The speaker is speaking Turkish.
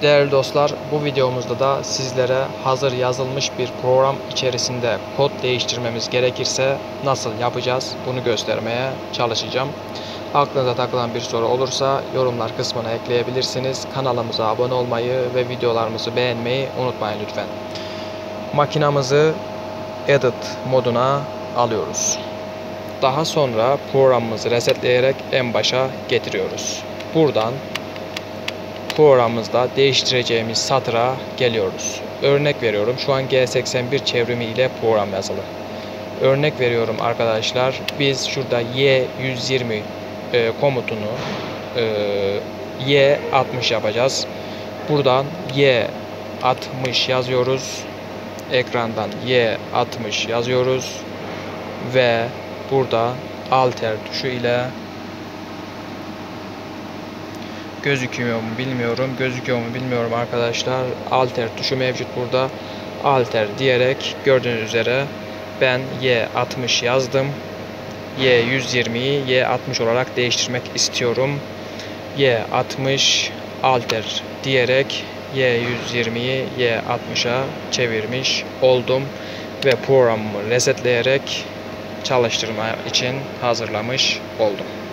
Değerli dostlar, bu videomuzda da sizlere hazır yazılmış bir program içerisinde kod değiştirmemiz gerekirse nasıl yapacağız bunu göstermeye çalışacağım. Aklınıza takılan bir soru olursa yorumlar kısmına ekleyebilirsiniz. Kanalımıza abone olmayı ve videolarımızı beğenmeyi unutmayın lütfen. Makinamızı Edit moduna alıyoruz. Daha sonra programımızı resetleyerek en başa getiriyoruz. Buradan programımızda değiştireceğimiz satıra geliyoruz. Örnek veriyorum, şu an G81 çevrimi ile program yazılı. Örnek veriyorum arkadaşlar, biz şurada Y120 komutunu Y60 yapacağız. Buradan Y60 yazıyoruz. Ekrandan Y60 yazıyoruz ve burada Alter tuşu ile gözüküyor mu bilmiyorum arkadaşlar. Alter tuşu mevcut burada. Alter diyerek gördüğünüz üzere ben Y60 yazdım. Y120'yi Y60 olarak değiştirmek istiyorum. Y60 Alter diyerek Y120'yi Y60'a çevirmiş oldum ve programımı resetleyerek çalıştırma için hazırlamış oldum.